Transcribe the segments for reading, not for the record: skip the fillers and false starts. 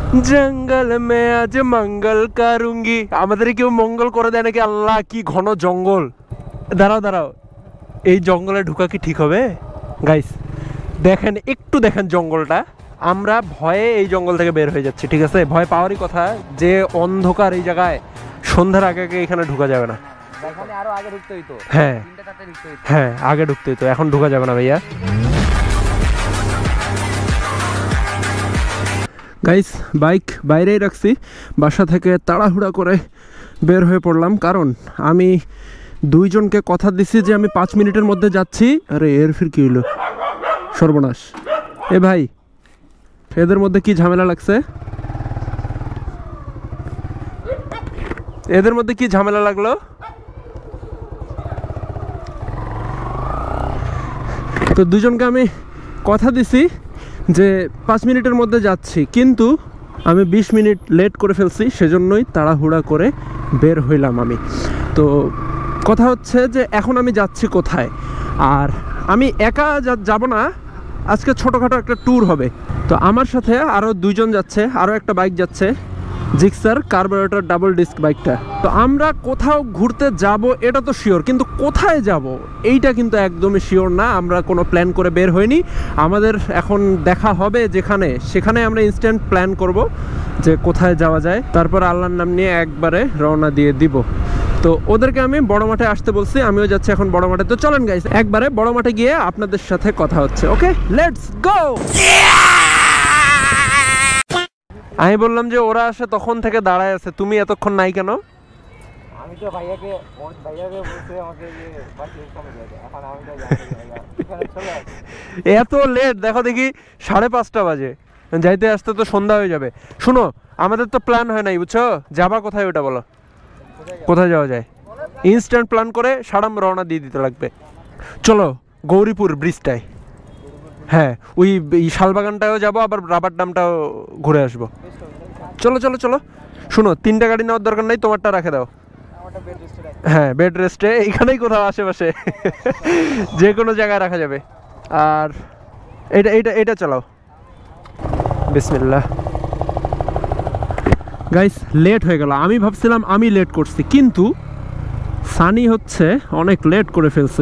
জঙ্গল মে আজ মঙ্গল করুঙ্গি। আমাদের কেউ মঙ্গল করে দেয় নাকি? আল্লাহ, কি ঘন জঙ্গল। দাঁড়াও দাঁড়াও, এই জঙ্গলে ঢুকা কি ঠিক হবে? গাইস দেখেন, একটু দেখেন জঙ্গলটা। আমরা ভয়ে এই জঙ্গল থেকে বের হয়ে যাচ্ছি, ঠিক আছে? ভয় পাওয়ারই কথা, যে অন্ধকার এই জায়গায়, সন্ধ্যার আগে আগে এখানে ঢুকা যাবে না। হ্যাঁ হ্যাঁ, আগে ঢুকতে হইতো, এখন ঢুকা যাবে না ভাইয়া। গাইস বাইক বাইরেই রাখছি, বাসা থেকে তাড়াহুড়া করে বের হয়ে পড়লাম, কারণ আমি দুইজনকে কথা দিছি যে আমি 5 মিনিটের মধ্যে যাচ্ছি। আরে এর ফির কি হলো, সর্বনাশ। এ ভাই, এদের মধ্যে কি ঝামেলা লাগছে? এদের মধ্যে কি ঝামেলা লাগলো? তো দুজনকে আমি কথা দিছি যে 5 মিনিটের মধ্যে যাচ্ছি, কিন্তু আমি 20 মিনিট লেট করে ফেলছি, সেজন্যই তাড়াহুড়া করে বের হইলাম আমি। তো কথা হচ্ছে যে এখন আমি যাচ্ছি কোথায়, আর আমি একা যাব না, আজকে ছোটোখাটো একটা ট্যুর হবে। তো আমার সাথে আরও 2 জন যাচ্ছে, আরও একটা বাইক যাচ্ছে, জিক্সার কার্বোরেটর ডাবল ডিস্ক বাইকটা। তো আমরা কোথাও ঘুরতে যাব এটা তো শিওর, কিন্তু কোথায় যাব এইটা কিন্তু একদমই শিওর না। আমরা কোনো প্ল্যান করে বের হইনি, আমাদের এখন দেখা হবে যেখানে, সেখানে আমরা ইনস্ট্যান্ট প্ল্যান করব যে কোথায় যাওয়া যায়, তারপর আল্লাহর নাম নিয়ে একবারে রওনা দিয়ে দিব। তো ওদেরকে আমি বড় মাঠে আসতে বলছি, আমিও যাচ্ছি এখন বড় মাঠে। তো চলেন গাইস, একবারে বড় মাঠে গিয়ে আপনাদের সাথে কথা হচ্ছে। Okay, let's go. আমি বললাম যে ওরা আসে তখন থেকে দাঁড়ায় আছে, তুমি এতক্ষণ নাই কেন? আমি তো ভাইয়াকে বলতে আমাকে এখন আমি তো এখানে চলে আসি। এত লেট, দেখো দেখি 5:30 বাজে, যাইতে আসতে তো সন্ধ্যা হয়ে যাবে। শুনো, আমাদের তো প্ল্যান হয় নাই, বুঝছো? যাবা কোথায় ওটা বলো, কোথায় যাওয়া যায়? ইনস্ট্যান্ট প্ল্যান করে সাড়াম রওনা দিয়ে দিতে লাগবে। চলো গৌরীপুর ব্রিজটায়, হ্যাঁ ওই শালবাগানটাও যাবো, আবার রাবার ড্যামটাও ঘুরে আসবো। চলো চলো চলো। শুনো, 3টা গাড়ি নেওয়ার দরকার নাই, তোমারটা রাখে দাও। হ্যাঁ, বেড রেস্টে এইখানেই কোথাও আশেপাশে যে কোনো জায়গায় রাখা যাবে। আর এটা এটা এটা চালাও, বিসমিল্লাহ। গাইস লেট হয়ে গেল, আমি ভাবছিলাম আমি লেট করছি, কিন্তু সানি হচ্ছে অনেক লেট করে ফেলছে।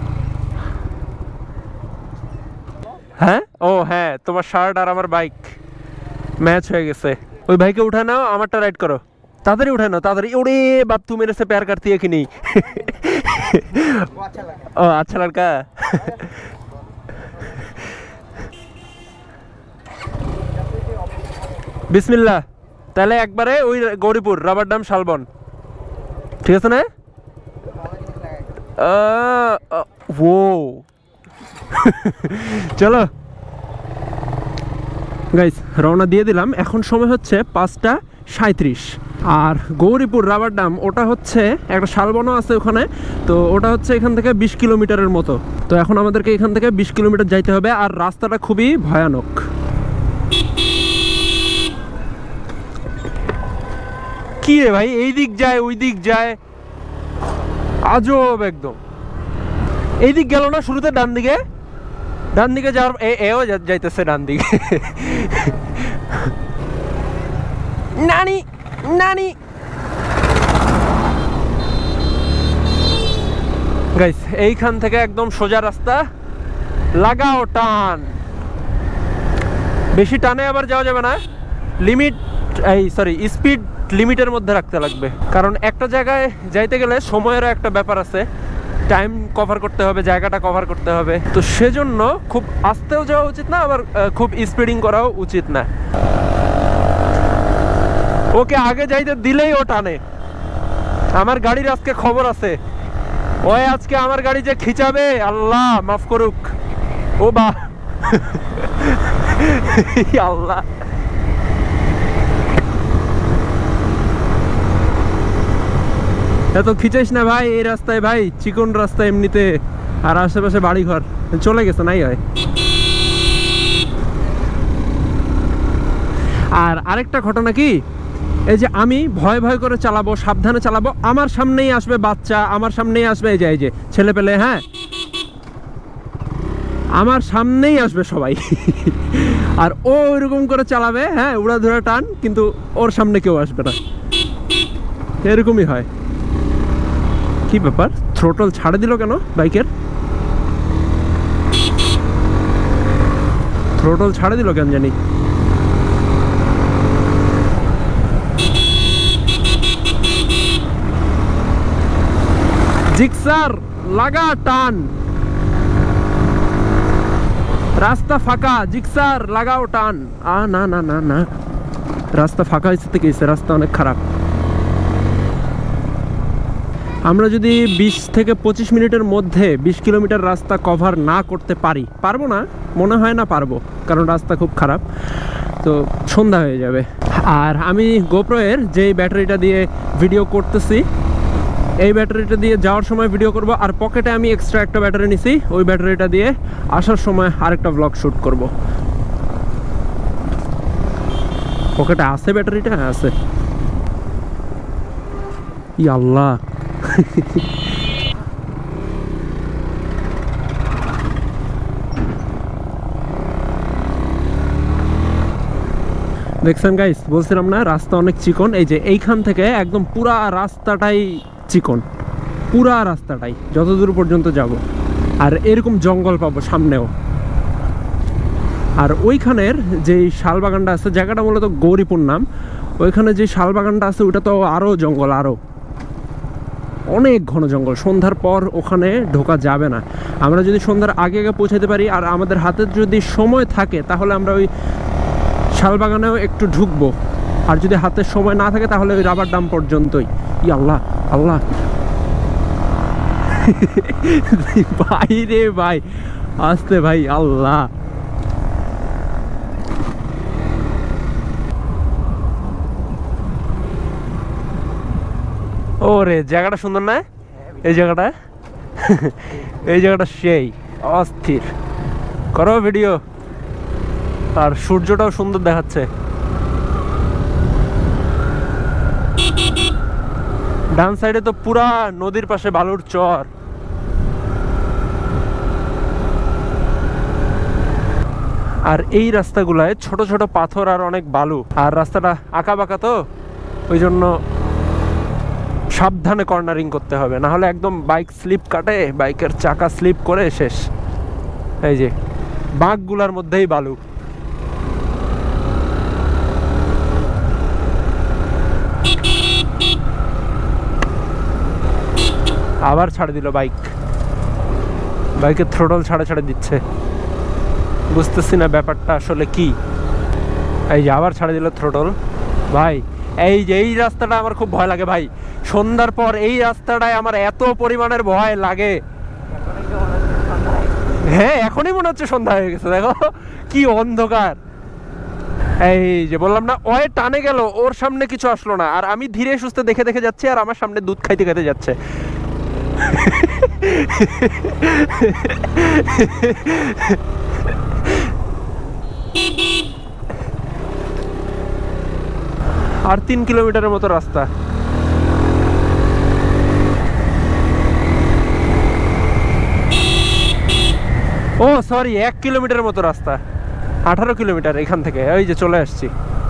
হ্যাঁ, ও হ্যাঁ, তোমার শার্ট আর আমার বাইক ম্যাচ হয়ে গেছে। ওই ভাইকে উঠায় নাও, আমারটা রাইড করো, তাড়াতাড়ি উঠায় নাও তাড়াতাড়ি। ওরে বাপ, তু মেরে সে প্যার করতি है कि नहीं? ও আচ্ছা লড়কা। বিসমিল্লাহ। তাহলে একবারে ওই গৌরীপুর, রাবার ড্যাম, শালবন, ঠিক আছে না? ও চলো গাইস, রওনা দিয়ে দিলাম। এখন সময় হচ্ছে 5:37, আর গৌরীপুর রাবার ড্যাম ওটা হচ্ছে একটা শালবনও আছে ওখানে, তো ওটা হচ্ছে এখান থেকে 20 কিলোমিটারের মতো। তো এখন আমাদেরকে এখান থেকে 20 কিলোমিটার যাইতে হবে, আর রাস্তাটা খুবই ভয়ানক। কি রে ভাই, এই দিক যায় ওই দিক যায়, আজব একদম। এই দিক গেল না শুরুতে? ডান দিকে, ডান দিকে যাওয়ার এও যাইতেছে ডান দিকে। নানি নানি গাইস, এইখান থেকে একদম সোজা রাস্তা, লাগাও টান। বেশি টানে আবার যাওয়া যাবে না, লিমিট স্পিড লিমিটের মধ্যে রাখতে লাগবে, কারণ একটা জায়গায় যাইতে গেলে সময়েরও একটা ব্যাপার আছে, টাইম কভার করতে হবে, জায়গাটা কভার করতে হবে। তো সেজন্য খুব আস্তেও যাওয়া উচিত না, আবার খুব স্পিডিং করাও উচিত না। ওকে আগে যাইতে দিলেই ও টানে। আমার গাড়ির আজকে খবর আছে, ওই আজকে আমার গাড়ি যে খিচাবে, আল্লাহ মাফ করুক। ও বা আল্লাহ, এত খিচাইস না ভাই এই রাস্তায়, ভাই চিকন রাস্তা এমনিতে, আর আশেপাশে বাড়ি ঘর, চলে গেছে নাই হয়। আর আরেকটা ঘটনা কি, এই যে আমি ভয় ভয় করে চালাবো, সাবধানে চালাবো, আমার সামনেই আসবে বাচ্চা, আমার সামনেই আসবে এই যে ছেলে পেলে, হ্যাঁ আমার সামনেই আসবে সবাই। আর ও ওইরকম করে চালাবে, হ্যাঁ উড়াধুরা টান, কিন্তু ওর সামনে কেউ আসবে না, এরকমই হয়। কি ব্যাপার, থ্রোটল ছাড়ে দিল কেন বাইকের? থ্রোটল ছাড়ে দিল কেন জানি। জিক্সার লাগা টান, রাস্তা ফাঁকা, জিক্সার লাগাও টান। না না না না, রাস্তা ফাঁকা হয়েছে থেকে রাস্তা অনেক খারাপ। আমরা যদি 20 থেকে 25 মিনিটের মধ্যে 20 কিলোমিটার রাস্তা কভার না করতে পারি, পারবো না মনে হয় না পারবো, কারণ রাস্তা খুব খারাপ, তো সন্ধ্যা হয়ে যাবে। আর আমি গোপ্রো এর যেই ব্যাটারিটা দিয়ে ভিডিও করতেছি, এই ব্যাটারিটা দিয়ে যাওয়ার সময় ভিডিও করব, আর পকেটে আমি এক্সট্রা একটা ব্যাটারি নিছি, ওই ব্যাটারিটা দিয়ে আসার সময় আরেকটা ব্লগ শ্যুট করব। পকেটে আছে ব্যাটারিটা, আছে। ই আল্লাহ, দেখছেন গাইস, বলছিলাম না রাস্তা অনেক চিকন। এই যে এইখান থেকে একদম পুরা রাস্তাটাই চিকন, পুরা রাস্তাটাই যতদূর পর্যন্ত যাব। আর এরকম জঙ্গল পাবো সামনেও। আর ওইখানের যে শালবাগানটা আছে, জায়গাটা মূলত গৌরীপুর নাম, ওইখানে যে শালবাগানটা আছে ওটা তো আরও জঙ্গল, আরও অনেক ঘন জঙ্গল। সন্ধ্যার পর ওখানে ঢোকা যাবে না। আমরা যদি সন্ধ্যার আগে আগে পৌঁছাতে পারি আর আমাদের হাতে যদি সময় থাকে, তাহলে আমরা ওই শালবাগানেও একটু ঢুকবো। আর যদি হাতে সময় না থাকে তাহলে ওই রাবার ডাম পর্যন্তই। ই আল্লাহ আল্লাহ, ভাই রে ভাই, আসতে ভাই, আল্লাহ। ওরে জায়গাটা সুন্দর না, এই জায়গাটা, এই জায়গাটা সেই অস্থির। করো ভিডিও। আর সূর্যটাও সুন্দর দেখাচ্ছে। ডান সাইডে তো পুরা নদীর পাশে বালুর চর। আর এই রাস্তাগুলায় ছোট ছোট পাথর আর অনেক বালু, আর রাস্তাটা আঁকা বাঁকা, তো ওই জন্য সাবধানে কর্নারিং করতে হবে, না হলে একদম বাইক স্লিপ কাটে, বাইকের চাকা স্লিপ করে শেষ। এই যে বাঁকগুলার মধ্যেই বালু। আবার ছাড়ে দিল বাইক, বাইকের থ্রোটল ছাড়ে ছাড়ে দিচ্ছে, বুঝতেছি না ব্যাপারটা আসলে কি। এই যে আবার ছাড়ে দিল থ্রোটল। ভাই এই যে এই রাস্তাটা আমার খুব ভয় লাগে ভাই, সন্ধ্যার পর এই রাস্তাটায় আমার এত পরিমাণের ভয় লাগে। হ্যাঁ এখনই মনে হচ্ছে সন্ধ্যা হয়ে গেছে, দেখো কি অন্ধকার। এই যে বললাম না, ওয়ে টানে গেল, ওর সামনে কিছু আসলো না, আর আমি ধীরে সুস্থে দেখে দেখে যাচ্ছি, আর আমার সামনে দুধ খাইতে খাইতে যাচ্ছে। আর 3 কিলোমিটারের মতো রাস্তা। ও সরি, 1 কিলোমিটারের মতো রাস্তা, 18 কিলোমিটার এখান থেকে। ওই যে চলে আসছি,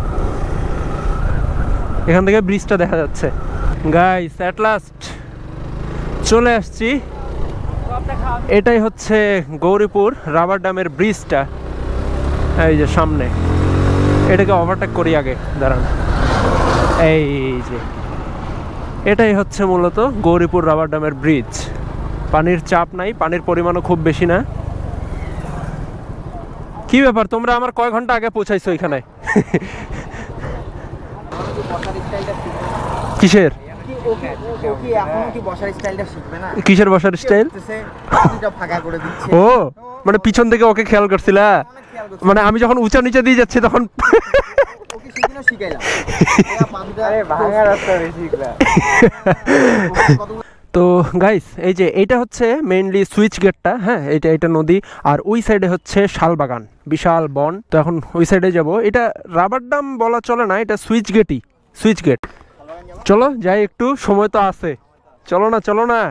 এখান থেকে ব্রিজটা দেখা যাচ্ছে। গাইস এট লাস্ট চলে আসছি। এটাই হচ্ছে গৌরীপুর রাবার ড্যামের ব্রিজটা, এই যে সামনে। এটাকে ওভারটেক করি আগে, দাঁড়ান। এই যে এটাই হচ্ছে মূলত গৌরীপুর রাবার ড্যামের ব্রিজ। পানির চাপ নাই, পানির পরিমাণও খুব বেশি না। কি ব্যাপার, তোমরা আমার কয় ঘন্টা আগে পৌঁছাইছো এখানে? কিসের কিসের বসার স্টাইল? ও মানে পিছন থেকে ওকে খেয়াল করছিলা? মানে আমি যখন উঁচা নিচে দিয়ে যাচ্ছি তখন তো গাইস এই যে এইটা হচ্ছে মেইনলি সুইচ গেটটা। হ্যাঁ এটা নদী, আর ওই সাইডে হচ্ছে শালবাগান, বিশাল বন। তো এখন ওই সাইডে যাব। এটা রাবার ড্যাম বলা চলে না, এটা সুইচ গেটই, সুইচ গেট। চলো যাই, একটু সময় তো আছে, চলো না চলো না।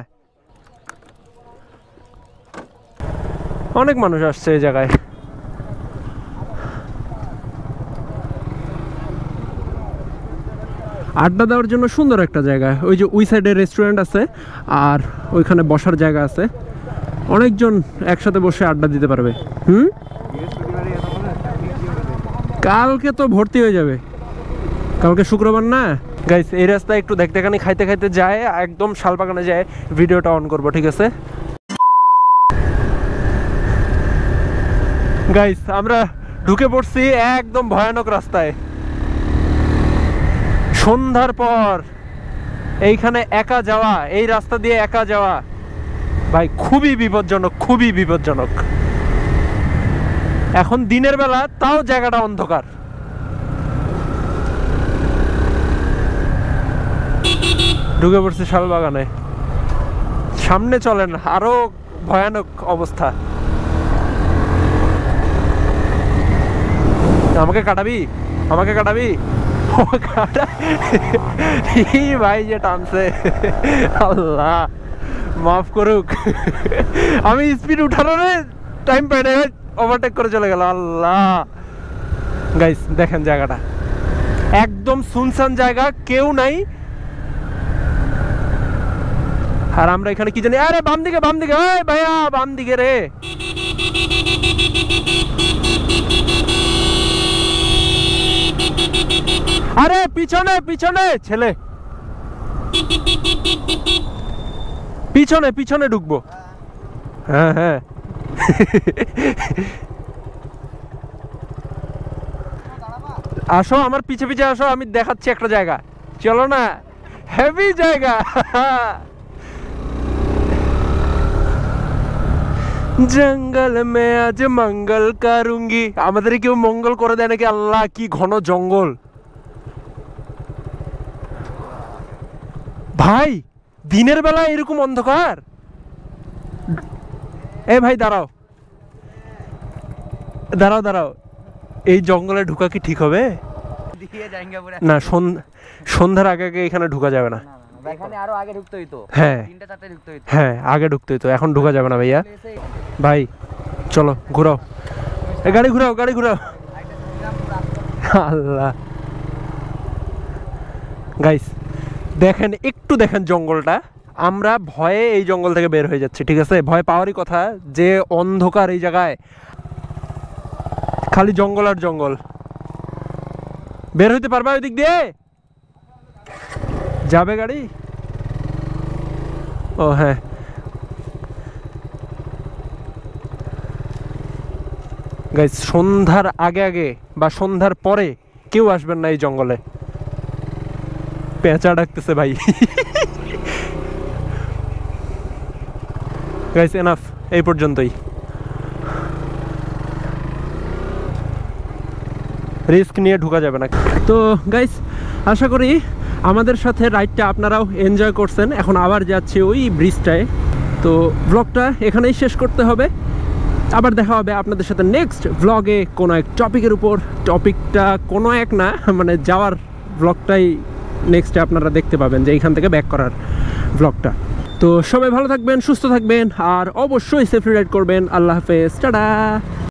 অনেক মানুষ আসছে এই জায়গায়। আড্ডা দেওয়ার জন্য সুন্দর একটা জায়গা। ওই যে ওই সাইডে রেস্টুরেন্ট আছে আর ওইখানে বসার জায়গা আছে, অনেকজন একসাথে বসে আড্ডা দিতে পারবে। কালকে তো ভর্তি হয়ে যাবে, কালকে শুক্রবার না গাইস। এই রাস্তায় একটু দেখতে খাইতে খাইতে যায়, একদম শালবাগানে যায় ভিডিওটা অন করব, ঠিক আছে গাইস? আমরা ঢুকে পড়ছি একদম ভয়ানক রাস্তায়। সন্ধ্যার পর এইখানে একা যাওয়া, এই রাস্তা দিয়ে একা যাওয়া ভাই খুবই বিপজ্জনক, খুবই বিপজ্জনক। এখন দিনের বেলা তাও জায়গাটা অন্ধকার। ঢুকে পড়ছি শালবাগানে, সামনে চলেন, আরো ভয়ানক অবস্থা। আমাকে কাটাবি, আমাকে কাটাবি, ভাই যে টানছে, আল্লাহ মাফ করুক। আমি স্পিড উঠানোর টাইম পাই না, ওভারটেক করে চলে গেল। আল্লাহ গাইস দেখেন জায়গাটা একদম সুনসান জায়গা, কেউ নাই। আর আমরা এখানে কি জানি, আরে বাম দিকে, বাম দিকে, ওই ভাইয়া বাম দিকে রে। আরে পিছনে পিছনে ছেলে, পিছনে পিছনে ঢুকবো। হ্যাঁ হ্যাঁ আসো আমার পিছে পিছে আসো, আমি দেখাচ্ছি একটা জায়গা, চলো না, হেভি জায়গা। জঙ্গল মে আজ মঙ্গল করুঙ্গি। আমাদের কেউ মঙ্গল করে দেয় নাকি? আল্লাহ কি ঘন জঙ্গল ভাই, দিনের বেলা এরকম অন্ধকার। এ ভাই দাঁড়াও দাঁড়াও দাঁড়াও, এই জঙ্গলে ঢুকা কি ঠিক হবে? না, সন্ধ্যার আগে আগে এখানে ঢুকা যাবে না। এখানে আরো আগে ঢুকতে হইতো, হ্যাঁ 3টা-4টায় ঢুকতে হইতো। হ্যাঁ আগে ঢুকতে হইতো, এখন ঢুকা যাবে না ভাইয়া। ভাই চলো ঘুরাও, গাড়ি ঘুরাও, গাড়ি ঘুরাও। আল্লাহ গাইস দেখেন, একটু দেখেন জঙ্গলটা। আমরা ভয়ে এই জঙ্গল থেকে বের হয়ে যাচ্ছি, ঠিক আছে? ভয় পাওয়ারই কথা, যে অন্ধকার এই জায়গায়, খালি জঙ্গল আর জঙ্গল। বের হইতে পারবা ওই দিক দিয়ে? যাবে গাড়ি? ও হ্যাঁ, গাইস সন্ধ্যার আগে আগে বা সন্ধ্যার পরে কেউ আসবেন না এই জঙ্গলে। পেঁচা ডাকতেছে ভাই। গাইস এনাফ, এই পর্যন্তই। রিস্ক নিয়ে ঢুকা যাবে না। তো গাইস আশা করি আমাদের সাথে রাইডটা আপনারাও এনজয় করছেন। এখন আবার যাচ্ছি ওই ব্রিজটায়। তো ব্লগটা এখানেই শেষ করতে হবে, আবার দেখা হবে আপনাদের সাথে নেক্সট ব্লগে কোনো এক টপিকের উপর। টপিকটা কোনো এক না, মানে যাওয়ার ব্লগটাই নেক্সটে আপনারা দেখতে পাবেন, যে এইখান থেকে ব্যাক করার ব্লগটা। তো সবাই ভালো থাকবেন, সুস্থ থাকবেন, আর অবশ্যই সেফলি রাইড করবেন। আল্লাহ হাফেজ, টাটা।